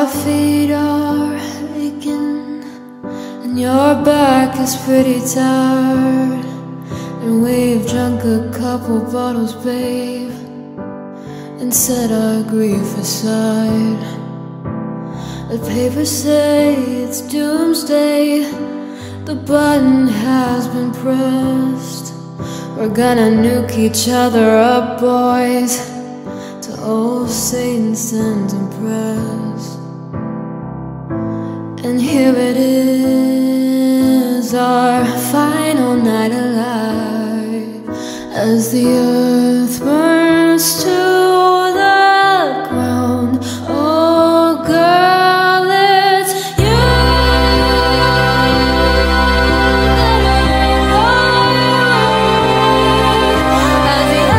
feet are aching and your back is pretty tired, and we've drunk a couple bottles, babe, and set our grief aside. The papers say it's doomsday, the button has been pressed. We're gonna nuke each other up, boys, to old Satan sends impressed. And here it is, our final night alive, as the earth burns to the ground. Oh girl, it's you that I know. As the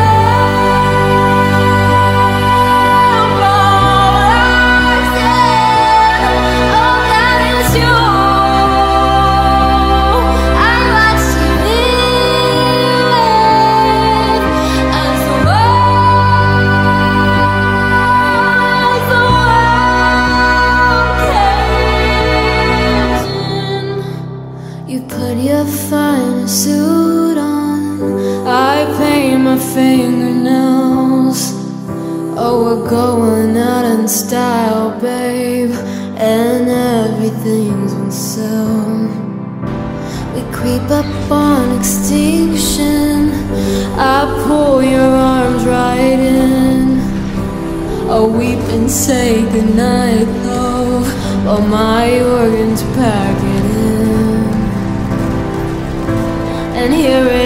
you put your finest suit on, I paint my fingernails. Oh, we're going out in style, babe, and everything's on sale. We creep up on extinction, I pull your arms right in. I'll weep and say goodnight, love, while my organs pack it in. And here